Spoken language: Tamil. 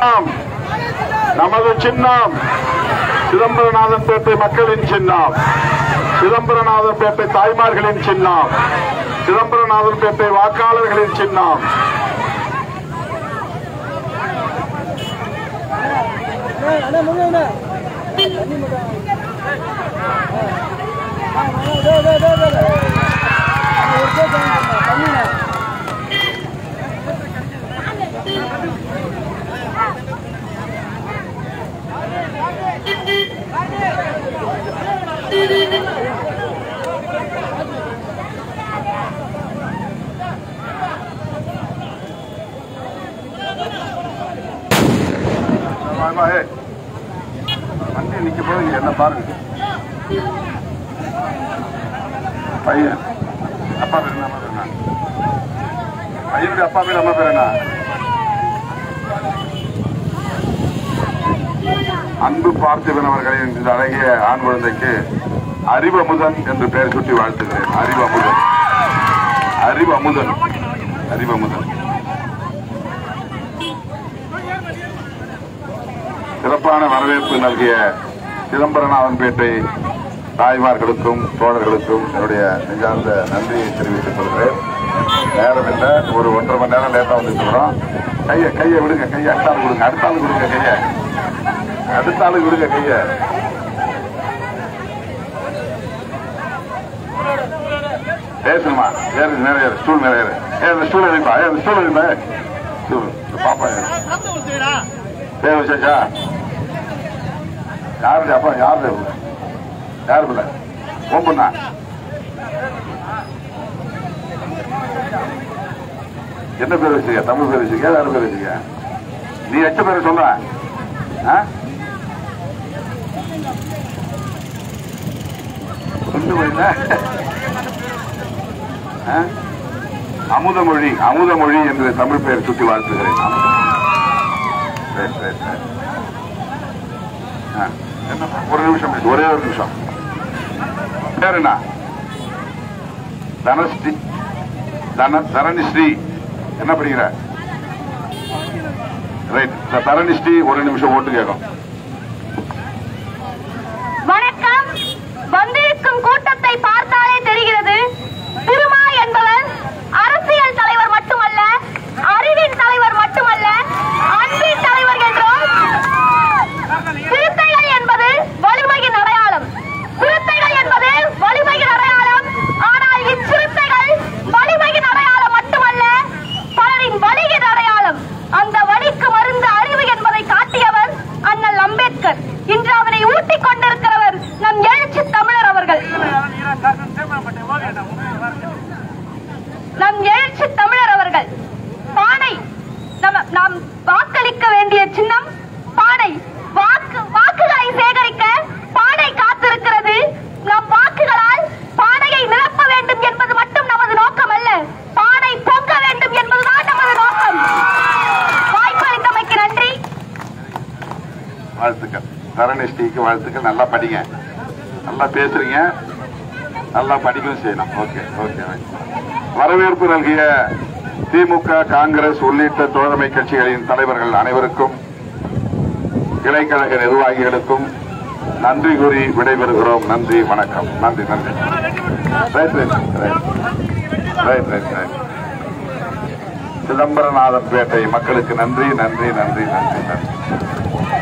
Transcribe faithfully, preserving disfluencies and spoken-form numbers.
சின்னம் நமது சின்னம் சிதம்பரநாதன்பேட்டை மக்களின் சின்னம், சிதம்பரநாதன்பேட்டை தாய்மார்களின் சின்னம், சிதம்பரநாதன்பேட்டை வாக்காளர்களின் சின்னம். வண்டி நிக்க போது என்ன பாருங்க. பையன் அப்பா பேர் என்ன, அம்மா பேர் என்ன? பையனுடைய அப்பா பேர் அம்மா பேர் என்ன? அன்பு பார்த்திபன் அவர்களின் இந்த அழகிய ஆண் குழந்தைக்கு அறிவமுதன் என்று பெயர் சுட்டி வாழ்த்துகிறேன். அறிவமுதன், அறிவமுதன், அறிவமுதன். சிறப்பான வரவேற்பு நல்கிய சிதம்பரநாதன்பேட்டை தாய்மார்களுக்கும் தோழர்களுக்கும் என்னுடைய நெஞ்சார்ந்த நன்றியை தெரிவித்துக் கொள்கிறேன். நேரம் இல்லை, ஒரு ஒன்றரை மணி நேரம் லேட்டா வந்துருக்கிறோம். கையை கையை விடுங்க, கையை அடுத்தாலும் கொடுங்க, அடுத்தாலும் கொடுங்க, கையை அடுத்தாலும் விடுங்க, கையை. பேசணுமா? ஏறு, மேல ஏறு, ஸ்டூல் மேல ஏறு. ஏ ஸ்டூல் எழுப்பா, ஏ ஸ்டூல் எழுப்ப, ஸ்டூல் பாப்பா ஏறு. பேர் வச்சாச்சா? யாருடைய அப்பா? யாரு யாரு பிள்ளை? ஓம் பண்ணா என்ன பேர் வச்சுக்க? தமிழ் பேர் வச்சுக்க, யாரு பேர் வச்சுக்க? நீ எச்ச பேர் சொல்ற? அமுதமொழி, அமுதமொழி என்று தமிழ் பெயர் சுட்டி வாழ்த்துகிறேன். ஒரு நிமிஷம், ஒரே ஒரு நிமிஷம். பேர் என்ன? தனஸ்ரீ, தரணிஸ்ரீ. என்ன படிக்கிற? ரைட். தரணிஸ்ரீ ஒரு நிமிஷம் ஓட்டு கேட்கும். வணக்கம். வந்திருக்கும் கூட்டத்தை பார்த்தாலே தெரிகிறது, திருமா என்பவர் அரசியல் தலைவர் மட்டுமல்ல, அறிவின் தலைவர் மட்டுமல்ல, அன்பின் தலைவர் என்றும். சிறுத்தைகள் என்பது வலிமையின் அடையாளம், சிறுத்தைகள் என்பது வலிமையின் அடையாளம். ஆனால் இச்சிறுத்தைகள் வலிமையின் அடையாளம் மட்டுமல்ல, பலரின் வலியின் அடையாளம். அந்த வலிக்கு மருந்து அறிவு என்பதை காட்டியவர் அண்ணல் அம்பேத்கர். இன்று அவனை ஊட்டிக் கொண்டிருக்கிறவர் நம் எழுச்சி தமிழர் அவர்கள். நம் எழுச்சி தமிழர் அவர்கள். பானை நாம் வாக்களிக்க வேண்டிய சின்னம் பானை. வாக்கு வாக்குகளை சேகரிக்க பானை காத்திருக்கிறது. நம் வாக்குகளால் பானையை நிரப்ப வேண்டும் என்பது மட்டும் நமது நோக்கம் அல்ல, பானை பொங்க வேண்டும் என்பதுதான் நமது நோக்கம். வாய்ப்பளித்தமைக்கு நன்றி. வாழ்த்துக்கள். தரணிஸ்ரீக்கு வாழ்த்துக்கள். நல்லா படிங்க, நல்லா பேசுறீங்க, நல்லா படிக்கவும் செய்யணும். Okay okay. வரவேற்பு நல்கிய திமுக, காங்கிரஸ் உள்ளிட்ட தோழமை கட்சிகளின் தலைவர்கள் அனைவருக்கும், இளைக்கழக நிர்வாகிகளுக்கும் நன்றி கூறி விடைபெறுகிறோம். நன்றி, வணக்கம். நன்றி நன்றி. Right right right right right. Chidambaranathanpettai மக்களுக்கு நன்றி நன்றி நன்றி நன்றி நன்றி.